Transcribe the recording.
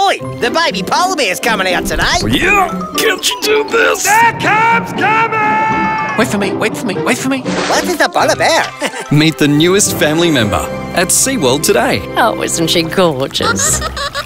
Oi, the baby polar bear's coming out today. Yeah, can't you do this? The cub's coming! Wait for me, wait for me, wait for me. What is the polar bear? Meet the newest family member at SeaWorld today. Oh, isn't she gorgeous?